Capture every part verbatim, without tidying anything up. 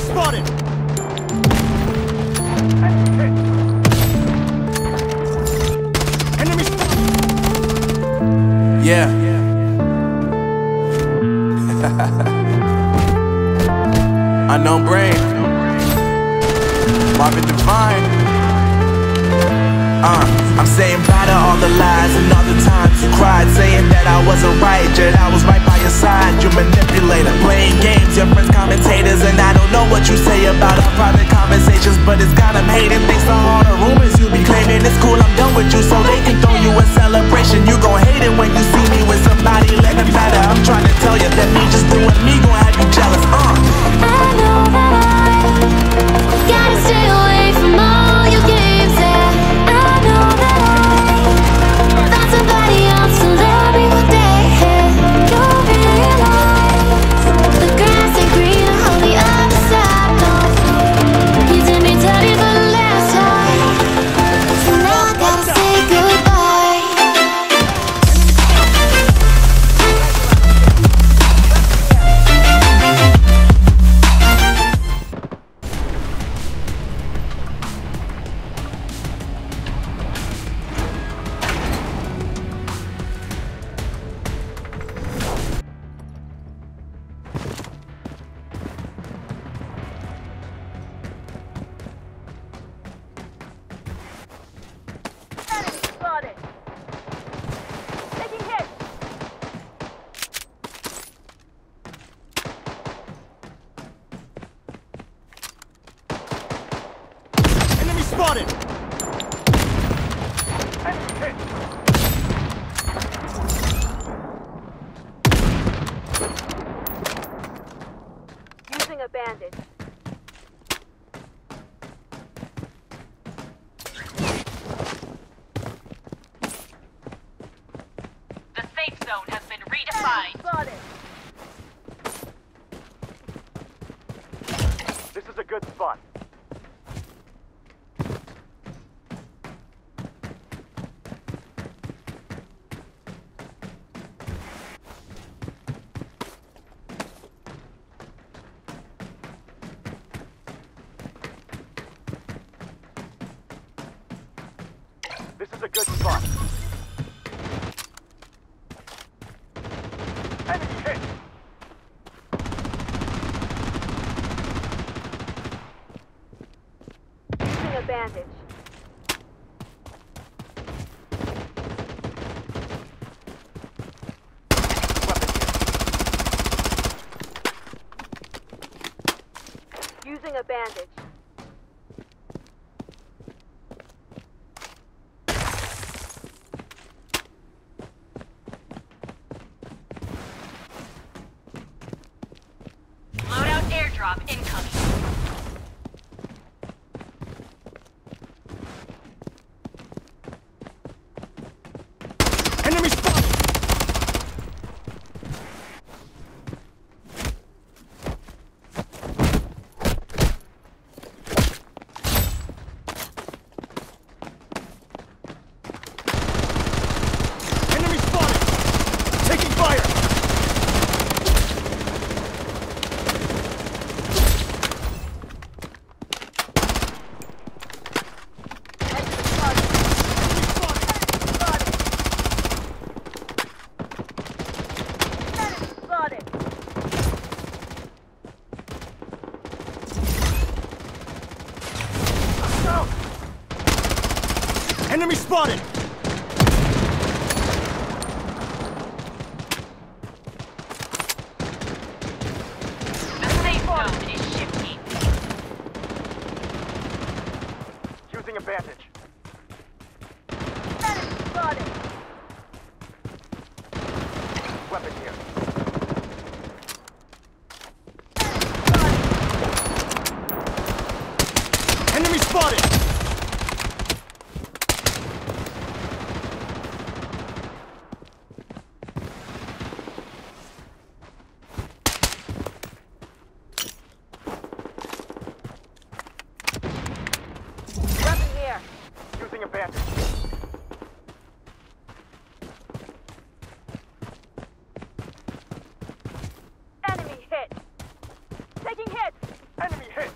spotted! Enemy spotted! Yeah. Unknown brain. Marvin Divine. Uh, I'm saying bye to all the lies and all the times you cried, saying that I wasn't right, yet I was right by your side. You manipulator, playing games, your friends commentators, and I don't know what you say about our private conversations, but it's got them hating. Thanks to all the rumors you be claiming. It's cool, I'm done with you, so they can throw you a celebration. You gon' hate it when you see me with somebody living better. I'm trying to tell you that me just doing me gon' have you jealous. Uh. I know that I gotta stay away from all your games, yeah. I know that I found somebody else to love me one day, yeah. You'll realize the grass ain't greener on the other side, no. You did me dirty for the last time, so now I gotta say goodbye. Enemy spotted! Using a bandage. The safe zone has been redefined. Spotted. This is a good spot. This is a good spot. Enemy hit! Using a bandage. Using a bandage. Loadout airdrop incoming. Enemy spotted! Enemy spotted! Taking fire! Enemy spotted! The safe zone is shifting. Using a bandage. Weapon here. Enemy spotted! Weapon here. Using a bandage. Enemy hit. Taking hit. Enemy hit!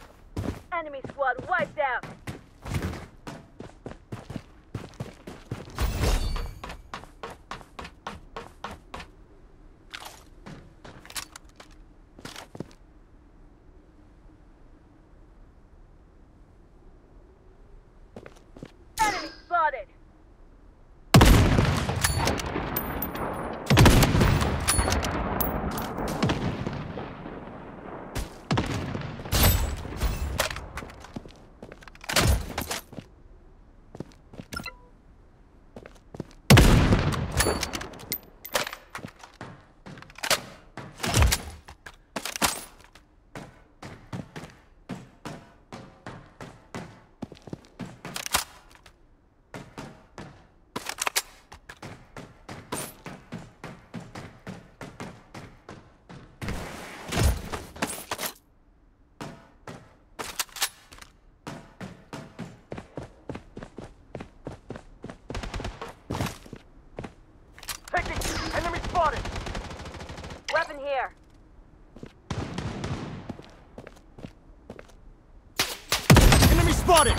spotted!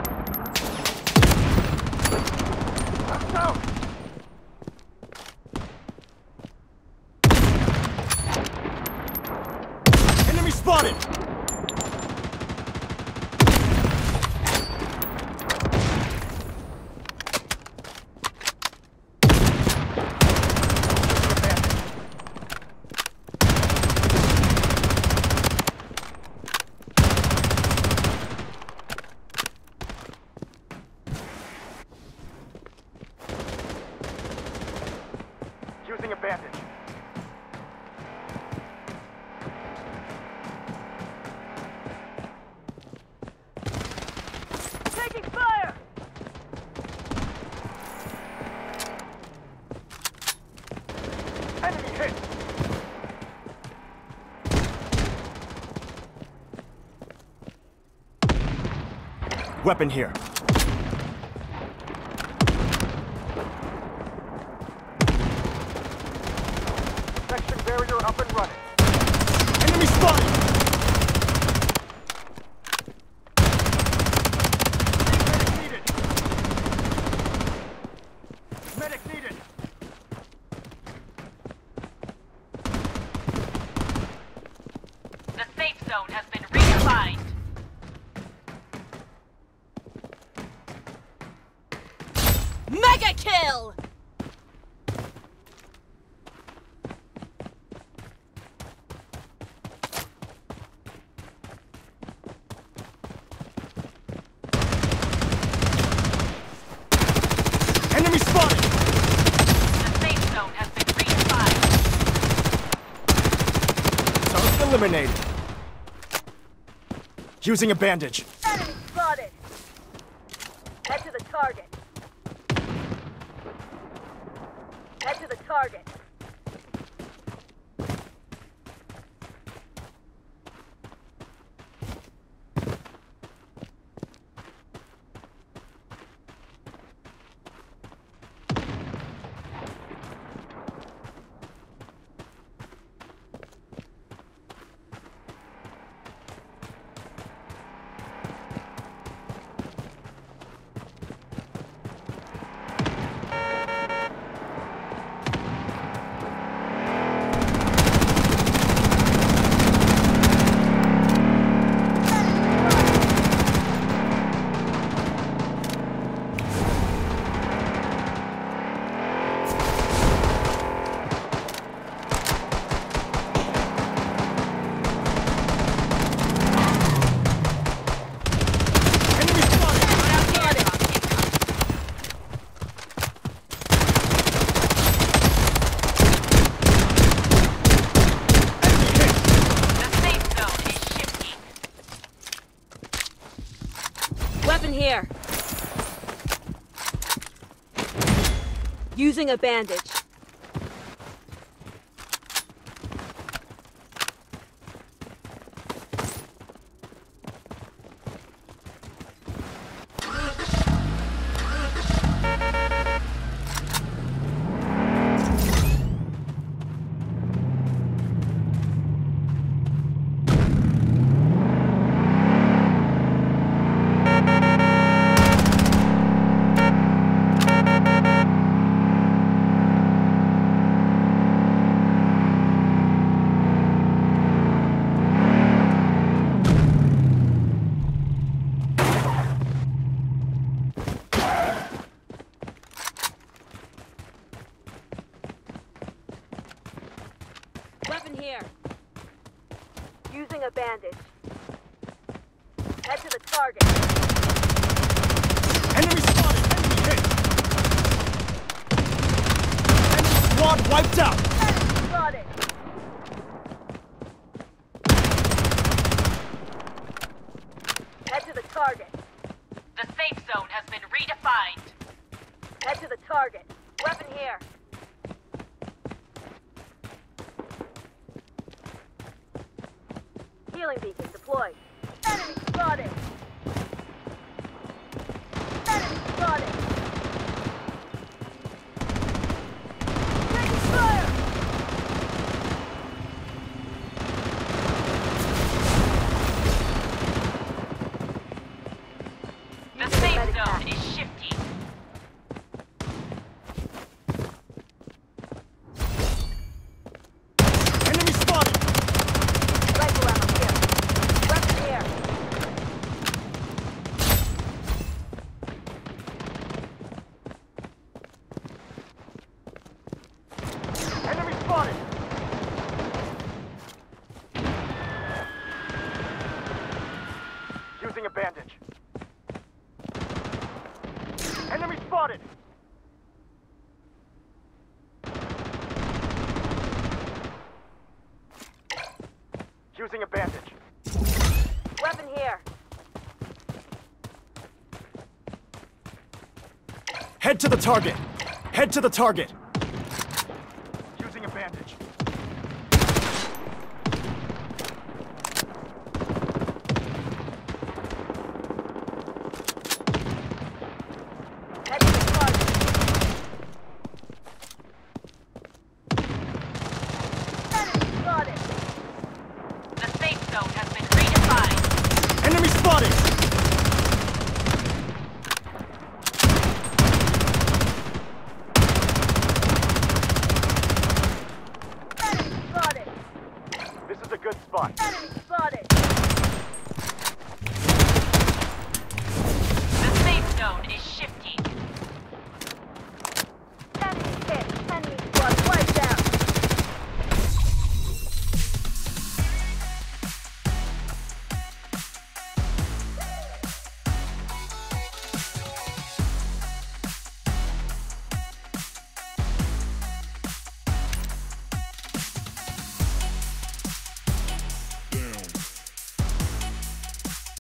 I'm down! Enemy spotted! Using a bandage. Taking fire! Enemy hit! Weapon here. Section barrier up and running. Enemy spotted! Medic needed! Medic needed! The safe zone has been redefined. Mega kill! Enemy spotted! The safe zone has been redefined. Target eliminated. Using a bandage. Enemy spotted! Head to the target. Head to the target. Enemy spotted! Enemy hit! The safe zone is shifting. Weapon here. Using a bandage. Weapon here. Using a bandage. Head to the target. Enemy spotted! Enemy hit! Enemy squad wiped out! Enemy spotted. Head to the target. The safe zone has been redefined. Head to the target. Weapon here. Healing beacon deployed. Enemy spotted. Enemy spotted. Taking fire. Weapon here. Head to the target. Head to the target. Using a bandage. Head to the target. Enemy spotted. The safe zone has been redefined. Enemy spotted! Enemy spotted. This is a good spot. Enemy spotted.